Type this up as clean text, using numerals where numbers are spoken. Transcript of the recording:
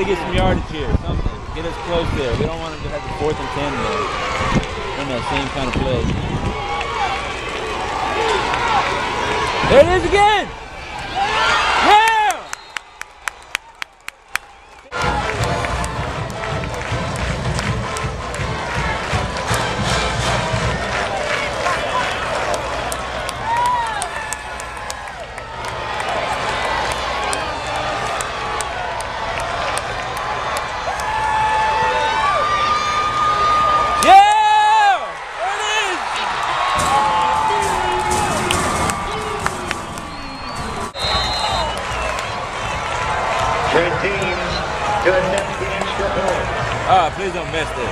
to get some yardage here. Something. Get us close there. We don't want them to have the 4th and 10 there. In that same kind of play. There it is again! Yeah! Trade teams to attempt the extra point. Please don't miss this.